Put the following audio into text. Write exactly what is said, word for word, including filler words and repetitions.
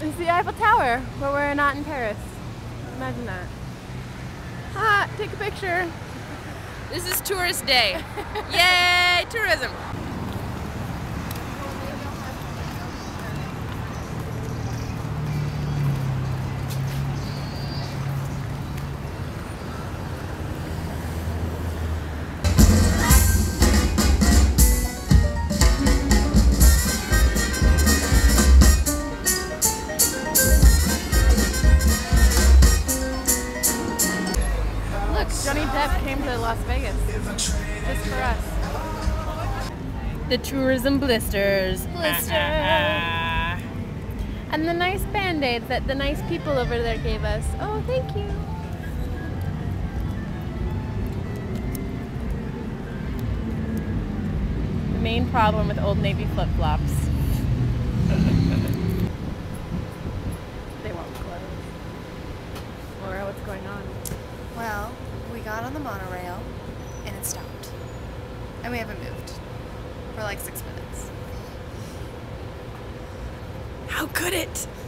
and see Eiffel Tower, but we're not in Paris. Imagine that. Ah, take a picture. This is tourist day. Yay, tourism. Johnny Depp came to Las Vegas just for us. The tourism blisters. Blisters. And the nice band-aids that the nice people over there gave us. Oh, thank you. The main problem with Old Navy flip-flops. They won't close. Laura, what's going on? Well, we got on the monorail and it stopped. And we haven't moved for like six minutes. How could it?